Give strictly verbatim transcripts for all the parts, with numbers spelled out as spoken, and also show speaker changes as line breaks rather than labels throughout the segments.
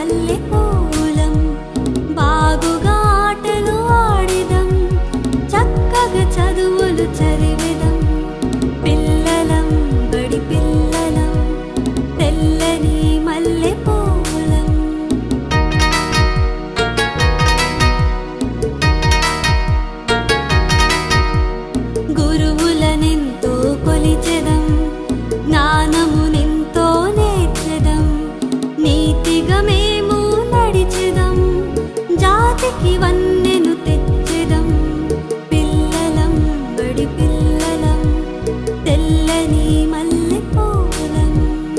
మల్లెపూలం బాగుగా ఆటలు ఆడిదం చక్కగా చదువులు చదివిదం పిల్లలం బడి పిల్లలం తెల్లని మల్లెపూలం గురువులనెంతో కొలిచెదం జ్ఞానమునెంతో నేర్చెదం నీతిగా మేము నడిచెదం జాతికి వన్నెను తెచ్చెదం పిల్లలం బడి పిల్లలం తెల్లని మల్లెపూలం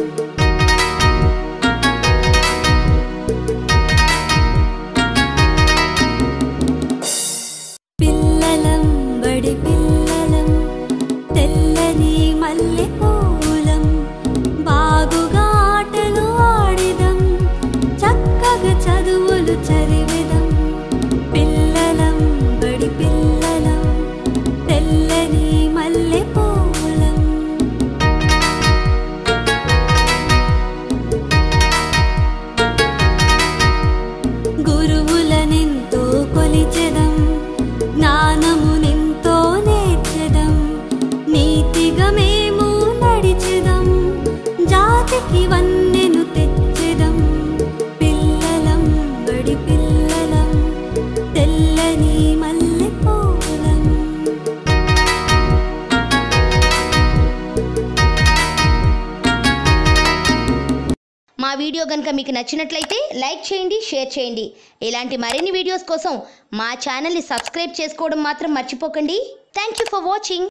పిల్లలం బడి పిల్లలం తెల్లని మల్లెపూలం బాగుగా ఆటలు ఆడిదం చక్కగా చదువులు చదివిదం పిల్లలం బడి పిల్లలం తెల్లని మల్లెపూలం గురువులనెంతో కొలిచెదం జ్ఞానమునెంతో నేర్చెదం నీతిగా మేము నడిచెదం జాతికి వన్నెను తెచ్చెదం పిల్లలం బడి పిల్లలం తెల్లని మల్లెపూలం
మా వీడియో గనుక మీకు నచ్చినట్లయితే లైక్ చేయండి, షేర్ చేయండి. ఇలాంటి మరిన్ని వీడియోస్ కోసం మా ఛానల్ని సబ్స్క్రైబ్ చేసుకోవడం మాత్రం మర్చిపోకండి. Thank you for watching.